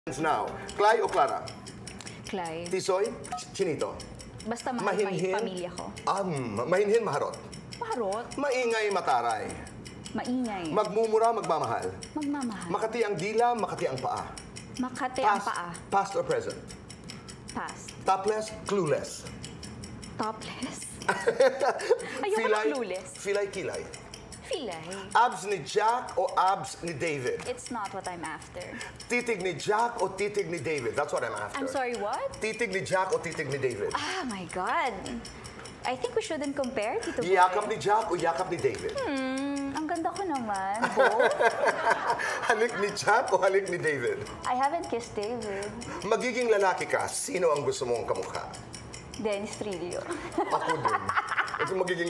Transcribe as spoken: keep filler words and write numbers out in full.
Now, Clay o Clara? Clay. Tisoy? Chinito? Basta mahal pa yung pamilya ko. Um, mahinhin, maharot? Maharot. Maingay, mataray? Maingay. Magmumura, magmamahal? Magmamahal. Makati ang dila, makati ang paa? Makati ang Past, paa. past or present? Past. Topless, clueless? Topless. Ayoko na Filay, clueless. filay, kilay? Filay. Abs ni Jack o abs ni David? It's not what I'm after. Titig ni Jack o titig ni David? That's what I'm after. I'm sorry, what? Titig ni Jack o titig ni David? Ah, my God. I think we shouldn't compare, Tito Boy. Yakap ni Jack o yakap ni David? Hmm, ang ganda ko naman. Both. Halik ni Jack o halik ni David? I haven't kissed David. Magiging lalaki ka, sino ang gusto mong kamukha? Dennis Trillo. Ako din. Ito magiging